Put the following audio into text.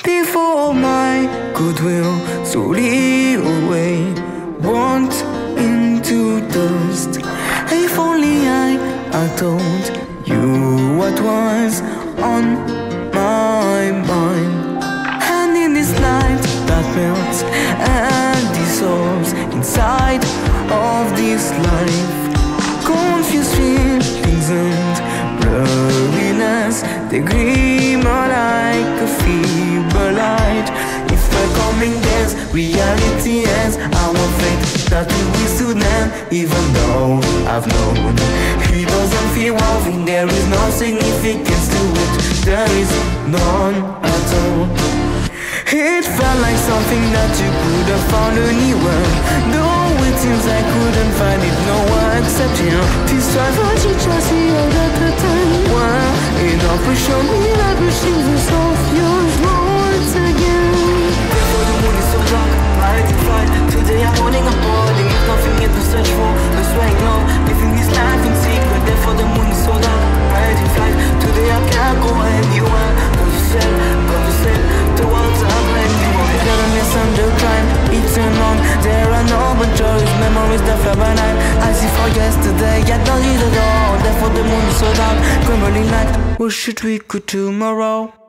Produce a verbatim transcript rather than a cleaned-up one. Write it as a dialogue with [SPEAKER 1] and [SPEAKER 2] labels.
[SPEAKER 1] before my goodwill slowly away, burnt into dust. If only I, I told you what was on my mind. And in this light that melts and dissolves inside of this life, confused feelings and blurriness, they glimmer like a feeble light. If we're coming days, reality ends. Our fate, nothing we stood them. Even though I've known it doesn't feel worthy, there is no significance to it. There is none at all. It felt like something that you could have found anywhere, though it seems I couldn't find it nowhere except here. This drive I just heard at the time were enough to show me that the shoes of yours once again. Before the moon is so dark, riding flight. Today I'm holding a boarding, if nothing yet to search for. The swaying love, living this life in secret. Therefore the moon is so dark, riding flight. Today I can't go anywhere. Go to sail, go to sail towards a brand new world. Bitterness under crime, it's unknown. There are no but joys, memories that fly by night. I see for yesterday, I don't need it all. Therefore the moon is so dark, crumbling night. What should we go tomorrow?